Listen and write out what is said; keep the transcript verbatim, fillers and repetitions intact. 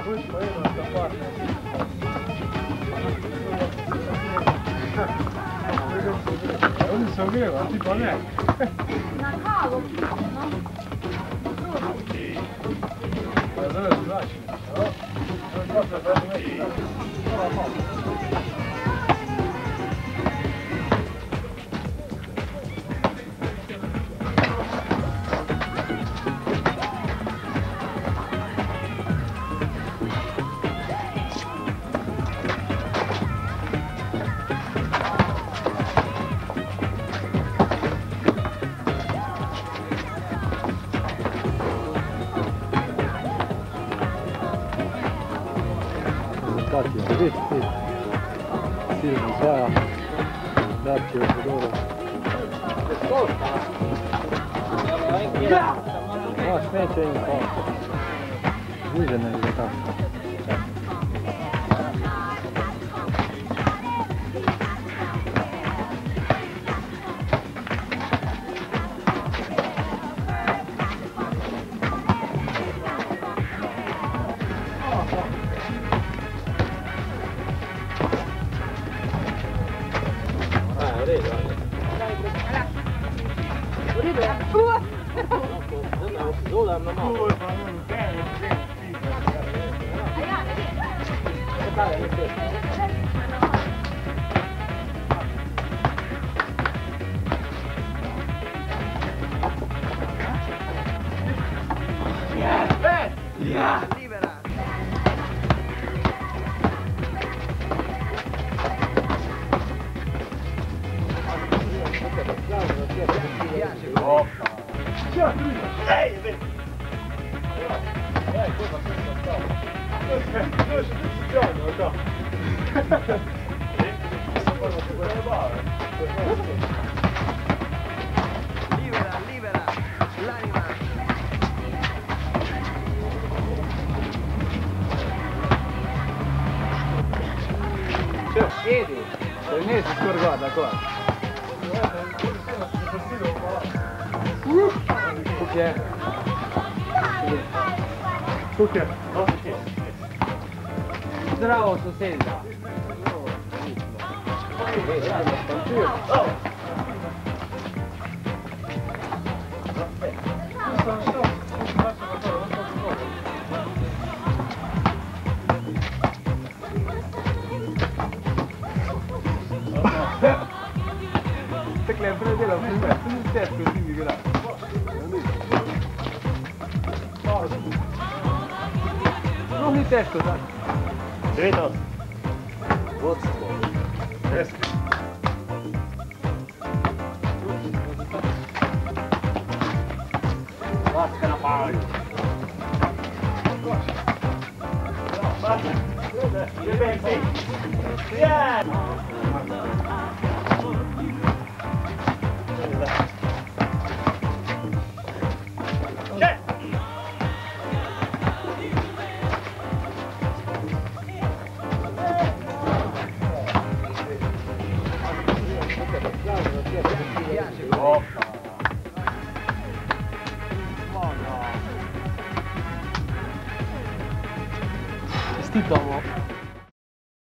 Questo è un'altra parte. Non so che va, tipo neanche. Una cavo, no? Allora si lascia, no? Non posso fare mettere, no? No, no. Infatti, vedete? Sì, non sa darci il colore. No, specie in fondo. Lui se ne è arrivato. Libera, libera, l'anima. Vedi? Per me si scorgata qua. Tu chi è? Tu chi è? Zdravo, soseda. Te che hai preso la prima, tu non stai così di grande. Non mi testo, dai. Vedo. Yes. Basta una palla. Basta. Yeah. Oh. Sti tomo.